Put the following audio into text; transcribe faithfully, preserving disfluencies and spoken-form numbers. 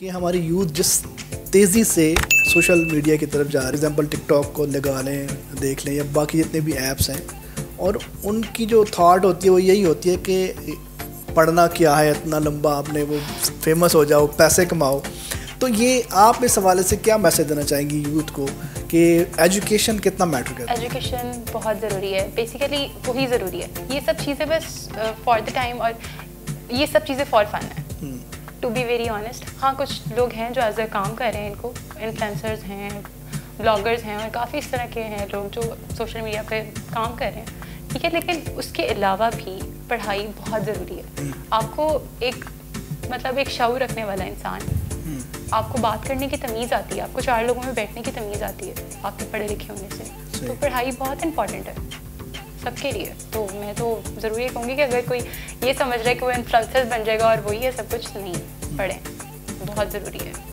کہ ہماری یوتھ جس تیزی سے سوشل میڈیا کی طرف جا رہی ہے، ایگزامپل ٹک ٹاک کو لگا لیں، دیکھ لیں، یا باقی جتنے بھی ایپس ہیں، اور ان کی جو تھاٹ ہوتی ہے وہ یہی ہوتی ہے کہ پڑھنا کیا ہے اتنا لمبا، آپ نے وہ فیمس ہو جاؤ، پیسے کماؤ. تو یہ آپ اس حوالے سے کیا میسج دینا چاہیں گی یوتھ کو کہ ایجوکیشن کتنا میٹر کرتا ہے؟ ایجوکیشن بہت ضروری ہے، بیسیکلی وہی ضروری ہے. یہ سب چیزیں بس فار دا ٹائم، اور یہ سب چیزیں فار فن ہے، ٹو بی ویری آنیسٹ. ہاں کچھ لوگ ہیں جو ایز اے کام کر رہے ہیں، ان کو انفلوئنسرز ہیں، بلاگرز ہیں، اور کافی اس طرح کے ہیں لوگ جو سوشل میڈیا پہ کام کر رہے ہیں، ٹھیک ہے. لیکن اس کے علاوہ بھی پڑھائی بہت ضروری ہے. آپ کو ایک مطلب ایک شعور رکھنے والا انسان، آپ کو بات کرنے کی تمیز آتی ہے، آپ کو چار لوگوں میں بیٹھنے کی تمیز آتی ہے آپ کے پڑھے لکھے ہونے سے. تو پڑھائی بہت امپورٹنٹ ہے سب کے لیے. تو میں تو ضرور یہ کہوں گی کہ اگر کوئی یہ سمجھ رہا ہے کہ وہ انفلوئنسر بن جائے گا اور وہی ہے سب کچھ، نہیں، پڑھیں، بہت ضروری ہے.